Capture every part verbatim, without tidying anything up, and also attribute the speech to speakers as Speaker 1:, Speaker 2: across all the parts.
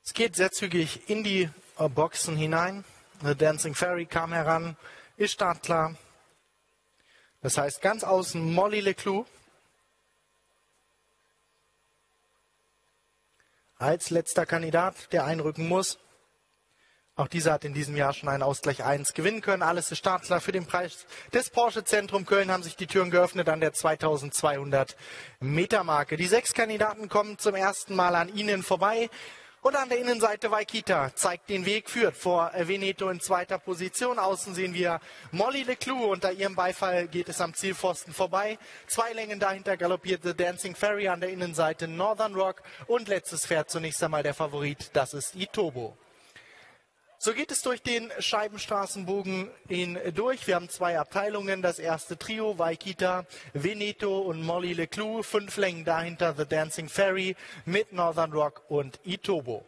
Speaker 1: Es geht sehr zügig in die äh, Boxen hinein. The Dancing Fairy kam heran, ist startklar. Das heißt, ganz außen Molly Leclou. Als letzter Kandidat, der einrücken muss. Auch dieser hat in diesem Jahr schon einen Ausgleich eins gewinnen können. Alles ist startklar. Für den Preis des Porsche Zentrum Köln haben sich die Türen geöffnet an der zweitausendzweihundert Meter Marke. Die sechs Kandidaten kommen zum ersten Mal an ihnen vorbei. Und an der Innenseite Waikita zeigt den Weg, führt vor Veneto in zweiter Position. Außen sehen wir Molly Leclou. Unter ihrem Beifall geht es am Zielpfosten vorbei. Zwei Längen dahinter galoppiert The Dancing Fairy, an der Innenseite Northern Rock. Und letztes fährt zunächst einmal der Favorit, das ist Itobo. So geht es durch den Scheibenstraßenbogen hindurch. Wir haben zwei Abteilungen. Das erste Trio, Waikita, Veneto und Molly Leclou. Fünf Längen dahinter The Dancing Fairy mit Northern Rock und Itobo.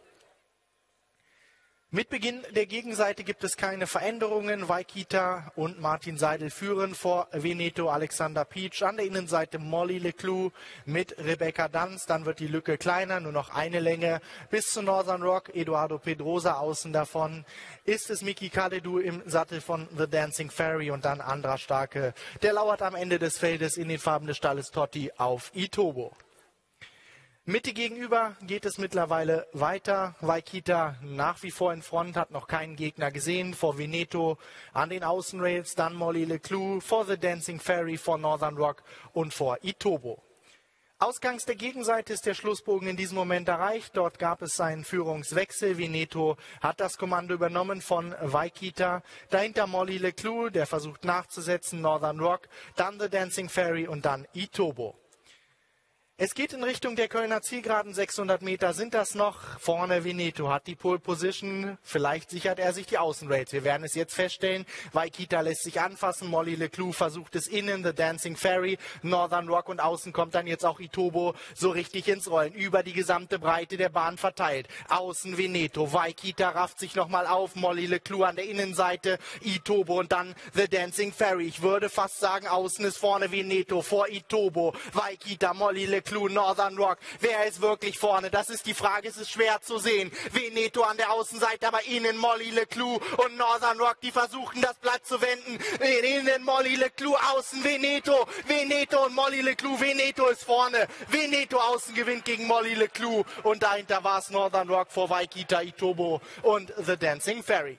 Speaker 1: Mit Beginn der Gegenseite gibt es keine Veränderungen. Waikita und Martin Seidel führen vor Veneto, Alexander Pietsch. An der Innenseite Molly Leclou mit Rebecca Danz. Dann wird die Lücke kleiner, nur noch eine Länge bis zu Northern Rock. Eduardo Pedrosa außen davon. Ist es Miki Kaledu im Sattel von The Dancing Fairy und dann Andra Starke. Der lauert am Ende des Feldes in den Farben des Stalles Totti auf Itobo. Mitte gegenüber geht es mittlerweile weiter. Waikita nach wie vor in Front, hat noch keinen Gegner gesehen. Vor Veneto an den Außenrails, dann Molly Leclou, vor The Dancing Fairy, vor Northern Rock und vor Itobo. Ausgangs der Gegenseite ist der Schlussbogen in diesem Moment erreicht. Dort gab es einen Führungswechsel. Veneto hat das Kommando übernommen von Waikita. Dahinter Molly Leclou, der versucht nachzusetzen, Northern Rock, dann The Dancing Fairy und dann Itobo. Es geht in Richtung der Kölner Zielgeraden, sechshundert Meter sind das noch. Vorne Veneto hat die Pole Position, vielleicht sichert er sich die Außenrails. Wir werden es jetzt feststellen. Waikita lässt sich anfassen, Molly Leclou versucht es innen, The Dancing Fairy, Northern Rock und außen kommt dann jetzt auch Itobo so richtig ins Rollen. Über die gesamte Breite der Bahn verteilt. Außen Veneto, Waikita rafft sich nochmal auf, Molly Leclou an der Innenseite, Itobo und dann The Dancing Fairy. Ich würde fast sagen, außen ist vorne Veneto, vor Itobo, Waikita, Molly Leclou, Northern Rock. Wer ist wirklich vorne? Das ist die Frage, es ist schwer zu sehen. Veneto an der Außenseite, aber innen Molly Leclou und Northern Rock, die versuchen das Blatt zu wenden. Innen Molly Leclou, außen Veneto. Veneto und Molly Leclou. Veneto ist vorne. Veneto außen gewinnt gegen Molly Leclou. Und dahinter war es Northern Rock vor Waikita, Itobo und The Dancing Fairy.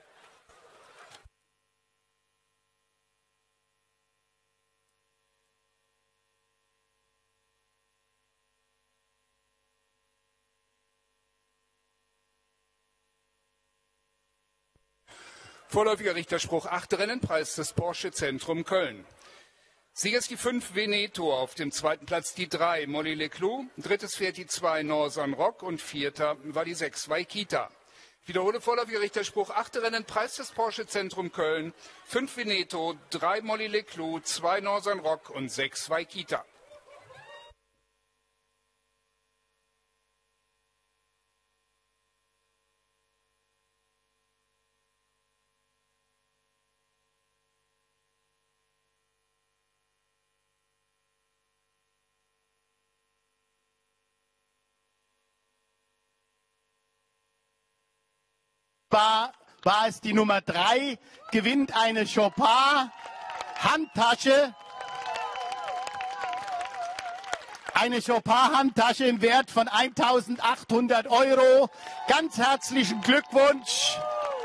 Speaker 2: Vorläufiger Richterspruch, achte Rennen, Preis des Porsche Zentrum Köln. Sieger ist die fünf Veneto, auf dem zweiten Platz die drei Molly Leclou, drittes fährt die zwei Northern Rock und vierter war die sechs Waikita. Wiederhole vorläufiger Richterspruch, achte Rennen, Preis des Porsche Zentrum Köln, fünf Veneto, drei Molly Leclou, zwei Northern Rock und sechs Waikita.
Speaker 3: War, war es die Nummer drei, gewinnt eine Chopin Handtasche. Eine Chopin Handtasche im Wert von eintausendachthundert Euro. Ganz herzlichen Glückwunsch.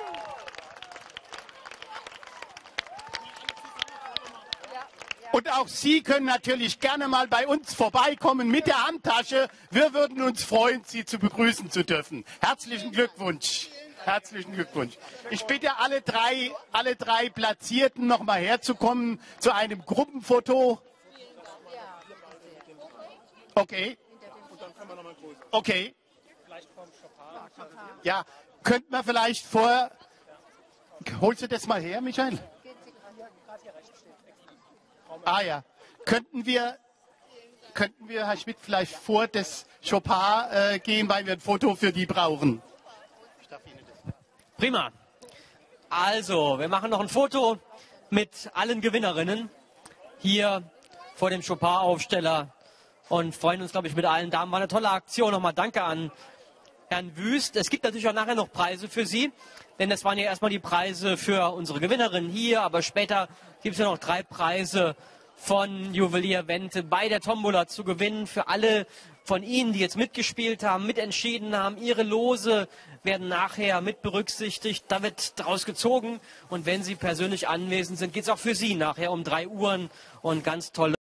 Speaker 3: Und auch Sie können natürlich gerne mal bei uns vorbeikommen mit der Handtasche. Wir würden uns freuen, Sie zu begrüßen zu dürfen. Herzlichen Glückwunsch. Herzlichen Glückwunsch. Ich bitte alle drei, alle drei Platzierten noch mal herzukommen zu einem Gruppenfoto. Okay. Okay. Ja, könnten wir vielleicht vor... Holst du das mal her, Michael? Ah ja. Könnten wir, könnten wir, Herr Schmidt, vielleicht vor das Chopin äh, gehen, weil wir ein Foto für die brauchen?
Speaker 4: Prima. Also, wir machen noch ein Foto mit allen Gewinnerinnen hier vor dem Chopin-Aufsteller und freuen uns, glaube ich, mit allen Damen. War eine tolle Aktion. Nochmal danke an Herrn Wüst. Es gibt natürlich auch nachher noch Preise für Sie, denn das waren ja erstmal die Preise für unsere Gewinnerin hier, aber später gibt es ja noch drei Preise von Juwelier Wendt bei der Tombola zu gewinnen. Für alle von Ihnen, die jetzt mitgespielt haben, mitentschieden haben, Ihre Lose werden nachher mit berücksichtigt. Da wird draus gezogen und wenn Sie persönlich anwesend sind, geht es auch für Sie nachher um drei Uhren und ganz tolle